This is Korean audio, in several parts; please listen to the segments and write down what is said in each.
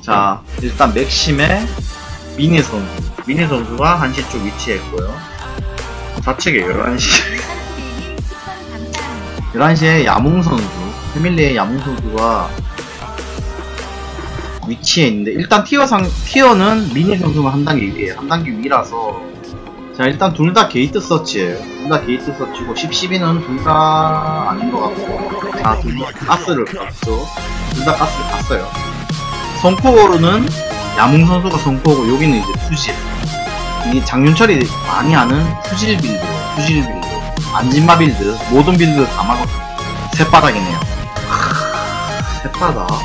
자, 일단 맥심의 미니 선수. 미니 선수가 1시 쪽 위치했고요. 좌측에 11시. 11시에 야몽 선수. 패밀리의 야몽 선수가 위치에 있는데, 일단 티어는 미니 선수가 한 단계 위에요. 한 단계 위라서. 자, 일단 둘 다 게이트 서치예요. 둘 다 게이트 서치고, 10, 12는 둘 다 아닌 것 같고. 자, 둘 다 가스를 갔죠. 둘 다 가스를 갔어요. 성코어로는 야몽 선수가 성코어고, 여기는 이제 수질. 이 장윤철이 많이 하는 수질 빌드, 안진마 빌드, 모든 빌드 다 막아. 쇳바닥이네요. 쇳바닥.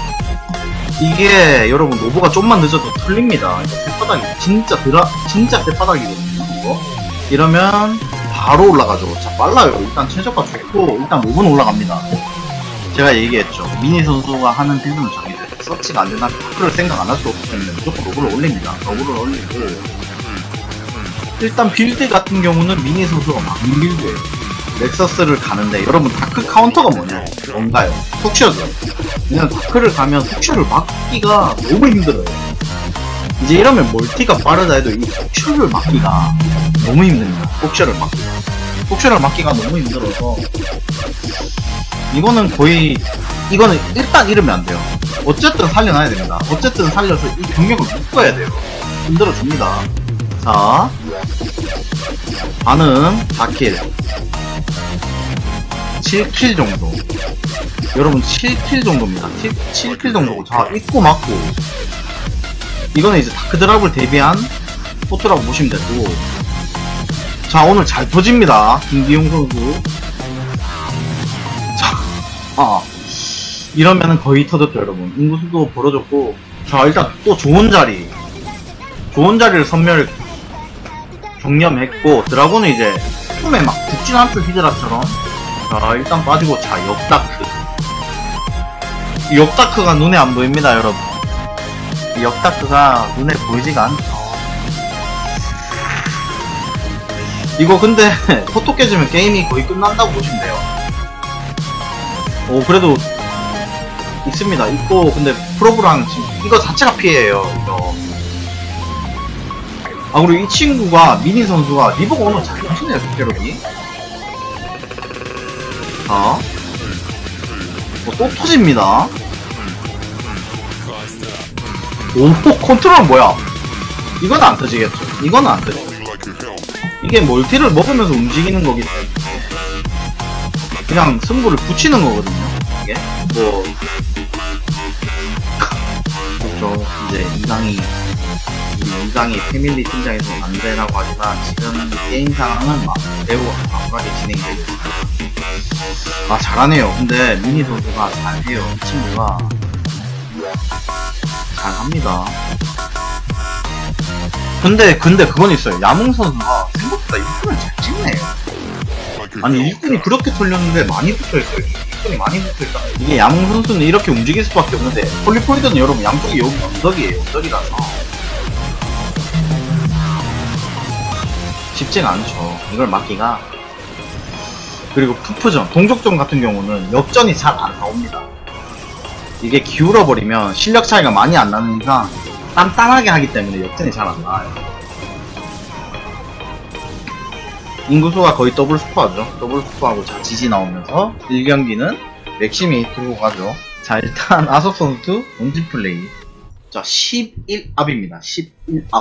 이게 여러분 노브가 좀만 늦어도 털립니다. 쇳바닥이 진짜 쇳바닥이거든요. 이거. 이러면 바로 올라가죠. 자, 빨라요. 일단 최저가 좋고, 일단 노브는 올라갑니다. 제가 얘기했죠. 미니 선수가 하는 빌드는 정해져요. 서치가 안 된다면 다크를 생각 안 할 수 없기 때문에 무조건 노브를 올립니다. 노브를 올리고, 일단 빌드 같은 경우는 미니 선수가 막는 빌드예요. 넥서스를 가는데, 여러분 다크 카운터가 뭔가요? 속셔죠. 그냥 다크를 가면 속셔를 막기가 너무 힘들어요. 이제 이러면 멀티가 빠르다 해도 이 속셔를 막기가 너무 힘듭니다. 속셔를 막기가 너무 힘들어서, 이거는 일단 이러면 안 돼요. 어쨌든 살려놔야 됩니다. 어쨌든 살려서 이 병력을 묶어야 돼요. 힘들어집니다. 자, 반응 4킬 7킬 정도. 여러분 7킬 정도입니다. 7킬 정도고. 자, 입고 맞고. 이거는 이제 다크드랍을 대비한 포트라고 보시면 되고. 자, 오늘 잘 터집니다. 김기용 선수. 자, 이러면은 거의 터졌죠, 여러분. 인구수도 벌어졌고. 자, 일단 또 좋은 자리를 경념했고, 드라곤은 이제 품에 막 죽진 않죠, 히드라처럼. 자, 일단 빠지고. 자, 역다크가 눈에 안 보입니다, 여러분. 이 역다크가 눈에 보이지가 않죠. 이거 근데 포토 깨지면 게임이 거의 끝난다고 보시면 돼요. 그래도 있습니다. 있고, 근데 프로브랑 지금 이거 자체가 피해예요, 이거. 그리고 이 친구가, 미니 선수가 리버가 오늘 잘 하시네요, 속계력이. 자, 또 터집니다. 오, 컨트롤은 뭐야? 이건 안 터지겠죠. 이거는 안 터지죠. 이게 멀티를 먹으면서 움직이는 거기 때문에 그냥 승부를 붙이는 거거든요. 이게 그렇죠. 이제 이강이 패밀리 팀장에서 안 되라고 하지만, 지금 게임 상황은 매우 암울하게 진행되고 있습니다. 잘하네요. 근데 미니 선수가 잘해요. 이 친구가 잘합니다. 근데 그건 있어요. 야몽 선수가 생각보다 1분을 잘 찍네요. 아니, 1분이 그렇게 털렸는데 많이 붙어있어요. 1분이 많이 붙어있다. 이게 야몽 선수는 이렇게 움직일 수밖에 없는데, 폴리포이드는 여러분 양쪽이 여기 언덕이에요. 언덕이라서 쉽지가 않죠. 이걸 막기가. 그리고 푸프전, 동족전 같은 경우는 역전이 잘 안 나옵니다. 이게 기울어버리면 실력 차이가 많이 안 나는 이상 단단하게 하기 때문에 역전이 잘 안 나와요. 인구수가 거의 더블 스코어죠. 더블 스코어하고 자, 지지 나오면서 1경기는 맥심이 들고 가죠. 자, 일단 아섭 선수 원진 플레이. 자, 11압입니다. 11압.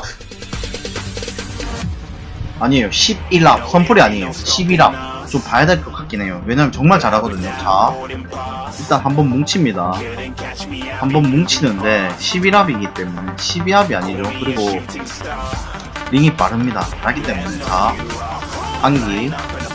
아니에요. 11압. 선풀이 아니에요. 11압. 좀 봐야 될 것 같긴 해요. 왜냐면 정말 잘하거든요. 자, 일단 한번 뭉칩니다. 한번 뭉치는데 11압이기 때문에 12압이 아니죠. 그리고 링이 빠릅니다. 빠르기 때문에. 자, 한기.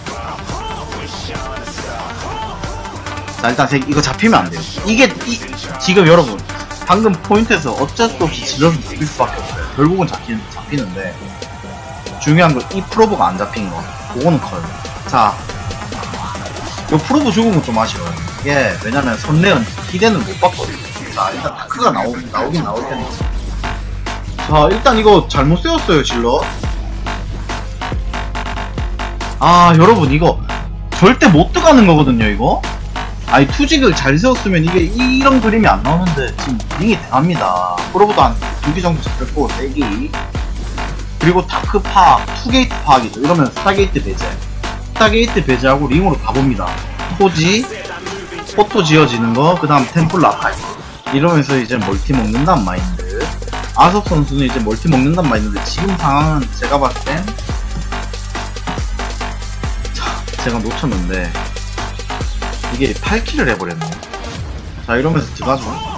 자, 일단 이거 잡히면 안 돼요. 이게 지금 여러분 방금 포인트에서 어쩔 수 없이 질러서 잡힐 수밖에 없어요. 결국은 잡히는데, 중요한 건 이 프로브가 안 잡힌 거. 그거는 커요. 자, 이 프로브 죽은 건 좀 아쉬워요. 이게 왜냐면 선내은 기대는 못 봤거든요. 자, 일단 다크가 나오긴 나올 텐데. 자, 일단 이거 잘못 세웠어요, 질러. 여러분 이거 절대 못 들어가는 거거든요, 이거. 아니 투직을 잘 세웠으면 이게 이런 그림이 안 나오는데 지금 링이 대합니다. 프로보다 한 2개 정도 잡혔고 3개. 그리고 다크 파악, 투게이트 파악이죠. 이러면 스타게이트 배제. 스타게이트 배제하고 링으로 가봅니다. 토지, 포토 지어지는 거, 그 다음 템플 아카이브. 이러면서 이제 멀티 먹는단 마인드. 아섭 선수는 이제 멀티 먹는단 마인드인데 지금 상황은 제가 봤을 땐 제가 놓쳤는데 이게 8킬을 해버렸네. 자 이러면서 들어가죠.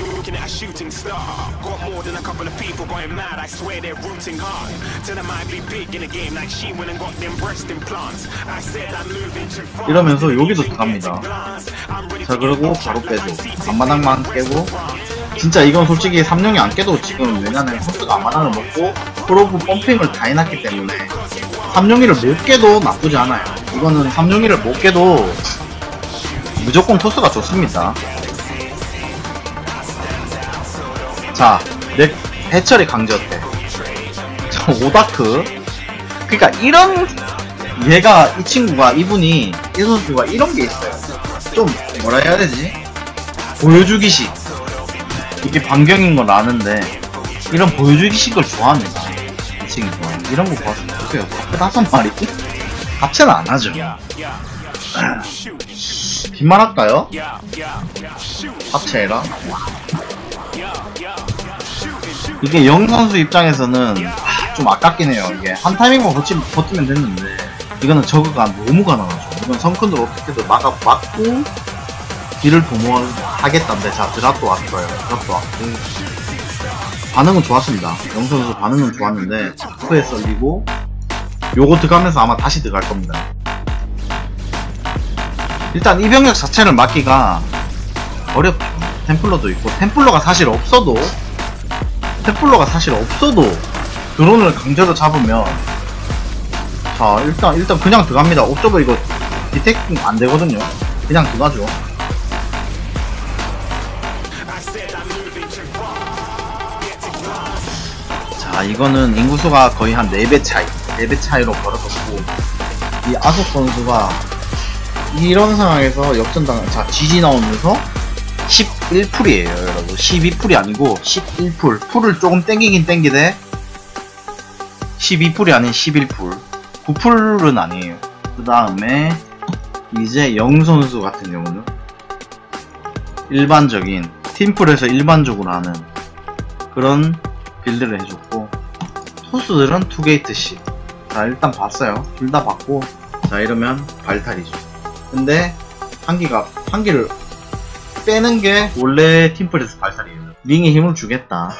이러면서 여기도 들어갑니다. 자 그리고 바로 빼줘. 앞마당만 깨고 진짜 이건 솔직히 3령이 안 깨도 지금 왜냐면 호스가 앞마당을 먹고 프로브 펌핑을 다 해놨기 때문에 3령이를 못 깨도 나쁘지 않아요. 이거는 3령이를 못 깨도 무조건 토스가 좋습니다. 자, 해철이 강제어택. 자, 오다크. 그니까 이런, 이 친구가, 이분이, 이 선수가 이런 게 있어요. 좀, 뭐라 해야 되지? 보여주기식. 이게 반경인 건 아는데, 이런 보여주기식을 좋아합니다. 이 친구가. 이런 거 봐서 보세요. 다크 5마리? 합체는 안 하죠. 빈말 할까요? 합체해라. 이게 영선수 입장에서는 좀 아깝긴 해요. 이게 한 타이밍만 버티면 됐는데 이거는 저그가 너무 가난하죠. 이건 성큰으로 어떻게든 막고 딜을 도모하겠다는데. 자 드랍도 왔어요. 드랍도 왔고 반응은 좋았습니다. 영선수 반응은 좋았는데 자크에 썰리고 요거 들어가면서 아마 다시 들어갈 겁니다. 일단 이 병력 자체를 막기가 어렵죠. 템플러도 있고 템플러가 사실 없어도 드론을 강제로 잡으면 자 일단 그냥 들어갑니다. 옵저버 이거 디텍팅 안 되거든요. 그냥 들어가죠. 자 이거는 인구수가 거의 한 4배 차이로 벌어졌고 이 아섭 선수가 이런 상황에서 역전당, 자, 지지 나오면서 11풀이에요, 여러분. 12풀이 아니고 11풀. 풀을 조금 땡기긴 땡기되 12풀이 아닌 11풀. 9풀은 아니에요. 그 다음에 이제 영선수 같은 경우는 일반적인 팀풀에서 일반적으로 하는 그런 빌드를 해줬고 토스들은 투게이트식. 자 일단 봤어요. 둘 다 봤고 자 이러면 발탈이죠. 근데 한기를 빼는 게 원래 팀플에서 발탈이에요. 링에 힘을 주겠다.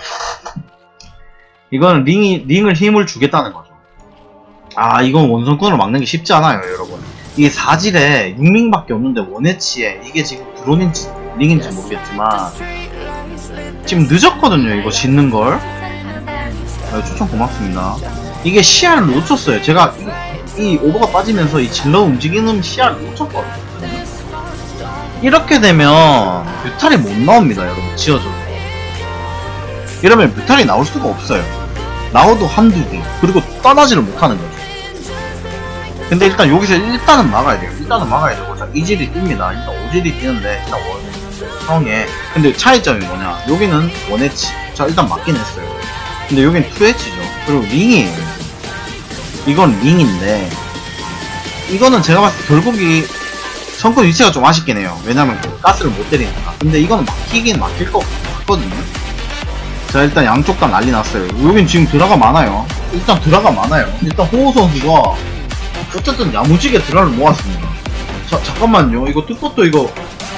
이거는 링을 힘을 주겠다는 거죠. 아 이건 원성권으로 막는 게 쉽지 않아요, 여러분. 이게 4질에 6링밖에 없는데 원해치에 이게 지금 드론인지 링인지 모르겠지만 지금 늦었거든요, 이거 짓는 걸. 추천 고맙습니다. 이게 시야를 놓쳤어요. 제가 이 오버가 빠지면서 이 질러 움직이는 시야를 놓쳤거든요. 이렇게 되면 뮤탈이 못 나옵니다, 여러분. 지어줘도. 이러면 뮤탈이 나올 수가 없어요. 나와도 한두 개. 그리고 떠나지를 못하는 거죠. 근데 일단 여기서 일단은 막아야 돼요. 자, 2질이 뜹니다. 일단 5질이 뛰는데 일단 원성에. 근데 차이점이 뭐냐? 여기는 원해치. 자 일단 맞긴 했어요. 근데 여긴 2H죠. 그리고 링이에요. 이건 링인데 이거는 제가 봤을 때 결국이 성권 위치가 좀 아쉽긴 해요. 왜냐면 가스를 못 때리니까. 근데 이거는 막히긴 막힐 것 같거든요. 자 일단 양쪽 다 난리 났어요. 여긴 지금 드라가 많아요. 일단 호호 선수가 어쨌든 야무지게 드라를 모았습니다. 자 잠깐만요. 이거 뚜껑도 이거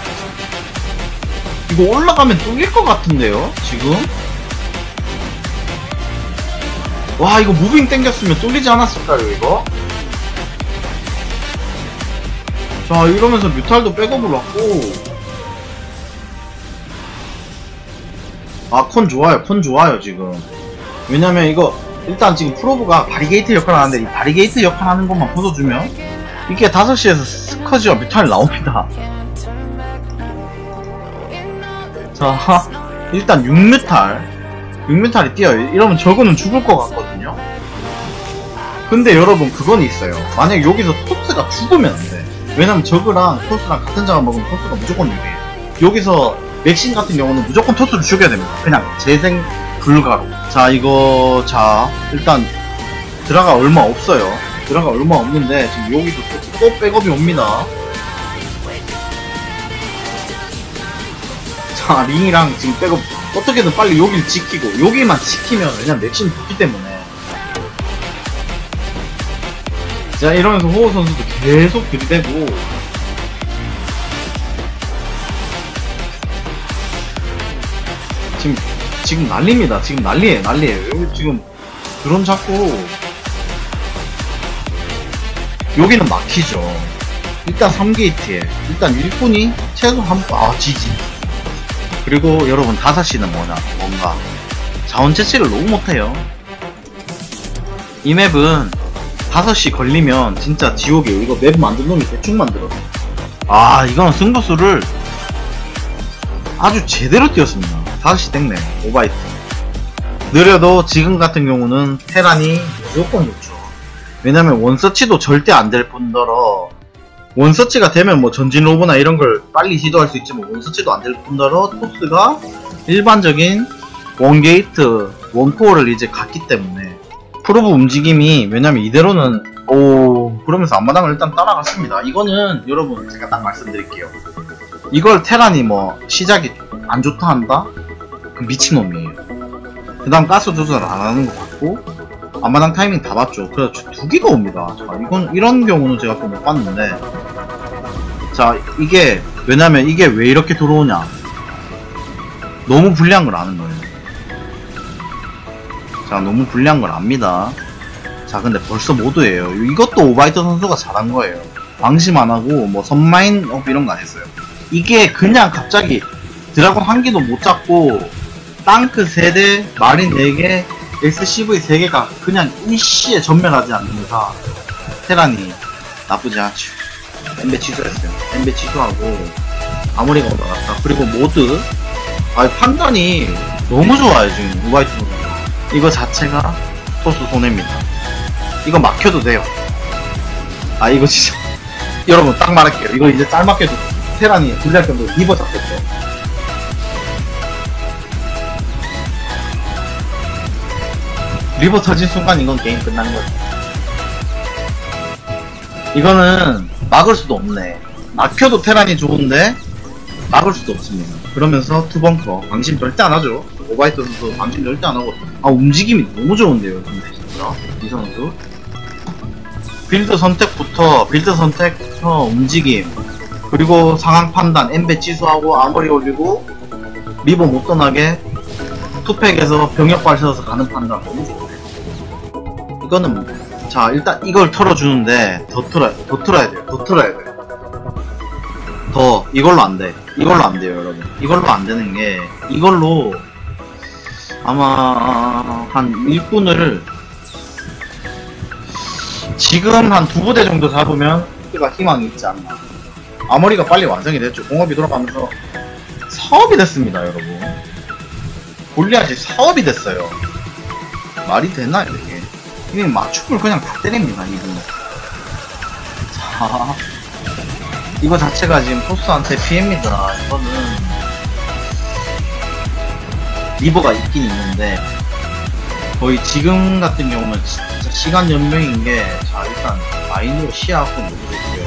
올라가면 뚫릴 것 같은데요 지금. 와 이거 무빙 땡겼으면 뚫리지 않았을까요 이거? 자 이러면서 뮤탈도 백업을 왔고 아 콘 좋아요 지금. 왜냐면 이거 일단 지금 프로브가 바리게이트 역할을 하는데 이 바리게이트 역할 하는 것만 벗어주면 이게 5시에서 스커지와 뮤탈이 나옵니다. 자 일단 6뮤탈이 뛰어요. 이러면 저거는 죽을 것 같거든요. 근데 여러분 그건 있어요. 만약 여기서 토스가 죽으면 안 돼. 왜냐면 저그랑 토스랑 같은 장을 먹으면 토스가 무조건 유리해요. 여기서 맥신 같은 경우는 무조건 토스를 죽여야 됩니다. 그냥 재생 불가로. 자, 이거, 자, 일단, 드라가 얼마 없어요. 드라가 얼마 없는데, 지금 여기서 또 백업이 옵니다. 자, 링이랑 지금 백업, 어떻게든 빨리 여기를 지키고, 여기만 지키면, 왜냐면 맥신이 붙기 때문에. 자, 이러면서 호우 선수도 계속 들이대고, 지금 난리입니다. 지금 난리에요. 여기 지금 드론 잡고 여기는 막히죠. 일단 3게이트에 일단 일꾼이 최소 지지. 그리고 여러분 5시는 뭔가 자원 채취를 너무 못해요. 이 맵은 5시 걸리면 진짜 지옥이에요. 이거 맵 만든 놈이 대충 만들어. 이건 승부수를 아주 제대로 띄웠습니다. 5시 땡네. 오바이트. 느려도 지금 같은 경우는 테란이 무조건 좋죠. 왜냐면 원서치도 절대 안 될 뿐더러, 원서치가 되면 뭐 전진 로보나 이런 걸 빨리 시도할 수 있지만 원서치도 안 될 뿐더러 토스가 일반적인 원게이트, 원코어를 이제 갔기 때문에 프로브 움직임이, 왜냐면 이대로는 그러면서 앞마당을 일단 따라갔습니다. 이거는 여러분 제가 딱 말씀드릴게요. 이걸 테란이 뭐 시작이 안 좋다 한다? 그 미친놈이에요. 그 다음 가스 조절 안 하는 것 같고, 앞마당 타이밍 다 봤죠. 그래서 2기가 옵니다. 자, 이런 경우는 제가 또 못 봤는데, 자, 이게, 왜냐면 이게 왜 이렇게 들어오냐. 너무 불리한 걸 아는 거예요. 자, 너무 불리한 걸 압니다. 자, 근데 벌써 모드예요. 이것도 오바이트 선수가 잘한 거예요. 방심 안 하고, 뭐, 선마인업 이런 거 안 했어요. 이게 그냥 갑자기 드라곤 한 개도 못 잡고, 땅크 3대, 마린 4개, SCV 3개가 그냥 일시에 전멸하지 않는 이상 테란이 나쁘지 않죠. 엠베 취소했어요. 엠베 취소하고 아무리가 올라갔다. 그리고 모드 판단이 너무 좋아요. 지금 우바이트 모드 이거 자체가 토스 손해입니다. 이거 막혀도 돼요. 이거 진짜 여러분 딱 말할게요. 이거 이제 짤막해도 테란이 불리할 정도로 리버 잡혔죠. 리버 터진 순간 이건 게임 끝난 거죠. 이거는 막을 수도 없네. 막혀도 테란이 좋은데 막을 수도 없습니다. 그러면서 투벙커 방심 절대 안 하죠. 오바이트 선수 방심 절대 안 하고 움직임이 너무 좋은데요. 근데 진짜 이 선수 빌드 선택부터 움직임, 그리고 상황 판단, 엠베 취소하고 아머리 올리고 리버 못 떠나게 투팩에서 병력 발셔서 가는 판단 너무 좋네. 이거는 자 일단 이걸 털어주는데 더 틀어야 돼요. 더 이걸로 안 돼요 여러분. 이걸로 안 되는 게, 이걸로 아마 한 일꾼을 지금 한 2부대 정도 잡으면 우리가 희망이 있지 않나. 아머리가 빨리 완성이 됐죠. 공업이 돌아가면서 사업이 됐습니다 여러분. 골리앗이 사업이 됐어요. 말이 되나 이게. 이게 맞춤을 그냥 다 때립니다 이분. 자, 이거 자체가 지금 토스한테 피해입니다. 이거는 리버가 있긴 있는데 거의 지금 같은 경우는 진짜 시간 연명인 게, 자 일단 마인으로 시야하고 누르고요.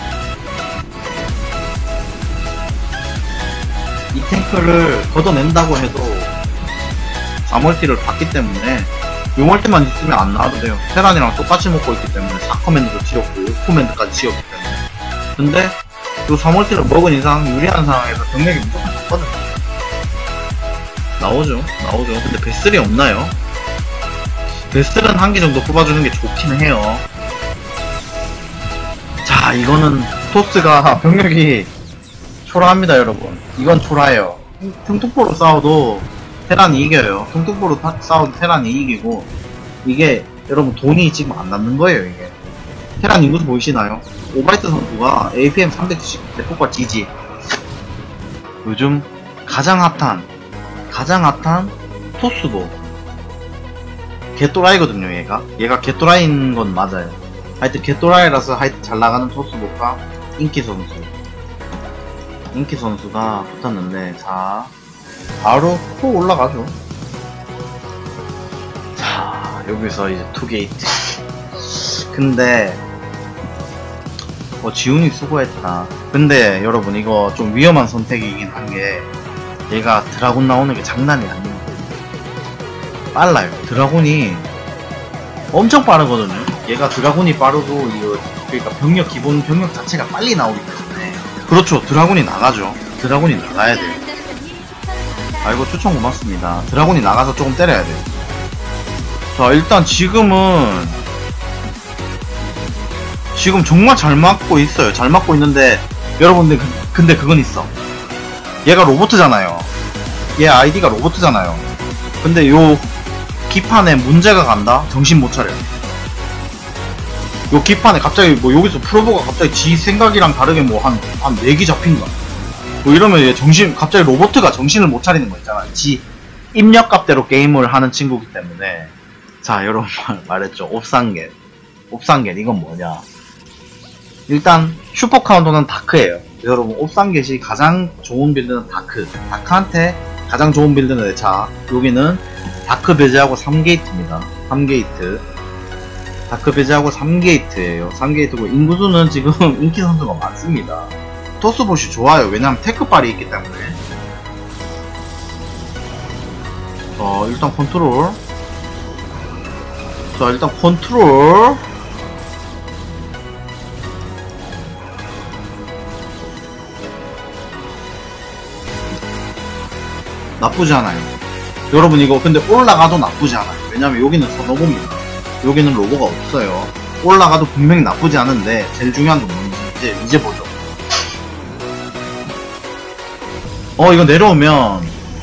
이 탱크를 걷어낸다고 해도 4멀티를 받기 때문에 요 멀티만 있으면 안 나와도 돼요. 테란이랑 똑같이 먹고 있기 때문에 4커맨드도 지었고 5커맨드까지 지었기 때문에. 근데 요 4멀티를 먹은 이상 유리한 상황에서 병력이 무조건 좋거든요. 나오죠. 근데 베슬이 없나요? 베슬은 한 개 정도 뽑아주는 게 좋긴 해요. 자, 이거는 토스가 병력이 초라합니다 여러분. 이건 초라해요. 퉁퉁포로 싸워도 테란이 이겨요. 퉁퉁포로 싸워도 테란이 이기고, 이게 여러분 돈이 지금 안 남는 거예요. 이게 테란 인구수 보이시나요? 오바이트 선수가 APM 390 대폭과 GG, 요즘 가장 핫한 토스도 개또라이거든요. 얘가 개또라이인 건 맞아요. 하여튼 개또라이라서 하여튼 잘 나가는 토스보가 인기 선수. 인기 선수가 붙었는데, 자, 바로 후 올라가죠. 자, 여기서 이제 투게이트. 근데, 지훈이 수고했다. 근데 여러분, 이거 좀 위험한 선택이긴 한 게, 얘가 드라군 나오는 게 장난이 아닙니다. 빨라요. 드라군이 엄청 빠르거든요. 얘가 드라군이 빠르고, 이거, 그러니까 기본 병력 자체가 빨리 나오기 때문에. 그렇죠. 드라군이 나가죠. 드라군이 나가야 돼요. 아이고, 추천 고맙습니다. 드라군이 나가서 조금 때려야 돼요. 자, 일단 지금 정말 잘 맞고 있어요. 잘 맞고 있는데, 여러분들, 근데 그건 있어. 얘가 로보트잖아요. 얘 아이디가 로보트잖아요. 근데 요 기판에 문제가 간다? 정신 못 차려. 요 기판에 갑자기 뭐 여기서 프로보가 갑자기 지 생각이랑 다르게 뭐 한 4기 잡힌다. 뭐 이러면 얘 갑자기 로보트가 정신을 못 차리는 거 있잖아. 지 입력값대로 게임을 하는 친구기 때문에. 자, 여러분 말했죠. 옵상겟. 이건 뭐냐. 일단 슈퍼 카운터는 다크예요. 여러분, 옵상겟이 가장 좋은 빌드는 다크. 다크한테 가장 좋은 빌드는, 자, 여기는 다크 배제하고 3게이트입니다. 3게이트. 다크 배제하고 3게이트예요. 3게이트고, 인구수는 지금 인기 선수가 많습니다. 토스봇이 좋아요. 왜냐면 테크빨이 있기 때문에. 자, 일단 컨트롤. 나쁘지 않아요. 여러분, 이거 근데 올라가도 나쁘지 않아요. 왜냐면 여기는 선호봅니다. 여기는 로고가 없어요. 올라가도 분명히 나쁘지 않은데, 제일 중요한 건 뭔지 이제 보죠. 이거 내려오면,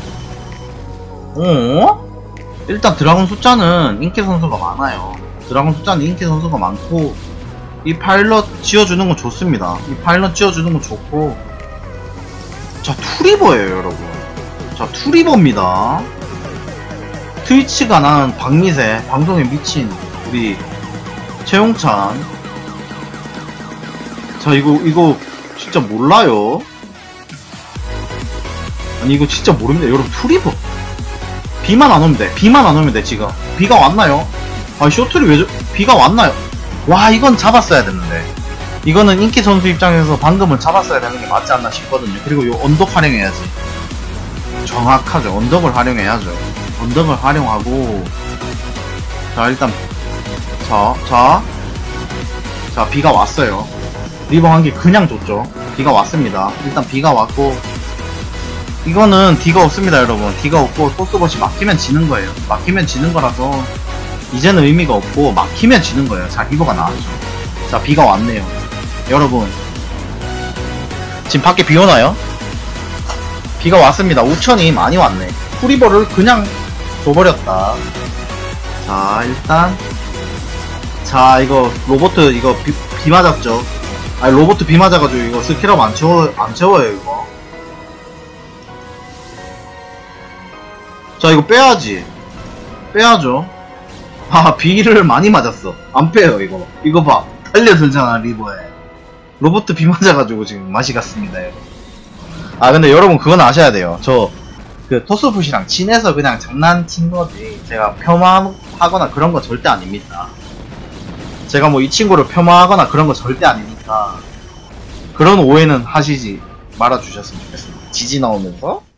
일단 드라군 숫자는 인기 선수가 많아요. 드라군 숫자는 인기 선수가 많고, 이 파일럿 지어주는 건 좋습니다. 이 파일럿 지어주는 건 좋고, 자, 투리버예요, 여러분. 자, 투리버입니다. 트위치가 난 박미세, 방송에 미친 우리 최용찬. 자, 이거 진짜 몰라요. 아니, 이거 진짜 모릅니다. 여러분, 투리버. 비만 안 오면 돼, 지금. 비가 왔나요? 아, 셔틀이 비가 왔나요? 와, 이건 잡았어야 됐는데. 이거는 인기 선수 입장에서 방금은 잡았어야 되는 게 맞지 않나 싶거든요. 그리고 요 언덕 활용해야지. 정확하죠. 언덕을 활용해야죠. 언덕을 활용하고, 자, 일단, 자, 비가 왔어요. 리버 한 개 그냥 줬죠. 비가 왔습니다. 일단 비가 왔고, 이거는 D가 없습니다, 여러분. D가 없고, 토스봇이 막히면 지는 거예요. 막히면 지는 거라서, 이제는 의미가 없고, 막히면 지는 거예요. 자, 리버가 나왔죠. 자, 비가 왔네요. 여러분, 지금 밖에 비 오나요? 비가 왔습니다. 우천이 많이 왔네. 후리버를 그냥 줘버렸다. 자, 일단, 자, 이거 로보트 이거 비 맞았죠. 아니, 로보트 비 맞아가지고 이거 스킬업 안 채워요, 이거. 자, 이거 빼야죠. 아, 비를 많이 맞았어. 안 빼요, 이거 봐. 달려들잖아, 리버에. 로보트 비 맞아가지고 지금 맛이 갔습니다, 여러분. 아, 근데 여러분 그건 아셔야 돼요. 토스풋이랑 친해서 그냥 장난친 거지, 제가 폄하하거나 그런 거 절대 아닙니다. 제가 뭐 이 친구를 폄하하거나 그런 거 절대 아니니까, 그런 오해는 하시지 말아주셨으면 좋겠습니다. 지지 나오면서